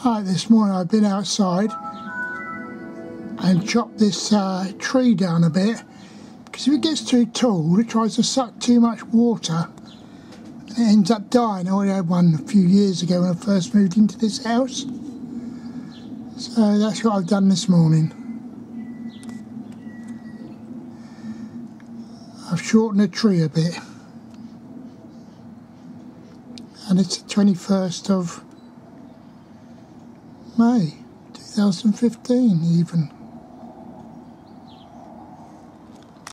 Right, this morning I've been outside and chopped this tree down a bit, because if it gets too tall it tries to suck too much water and it ends up dying. I already had one a few years ago when I first moved into this house, so that's what I've done this morning. I've shortened the tree a bit, and it's the 21st of May 2015 even.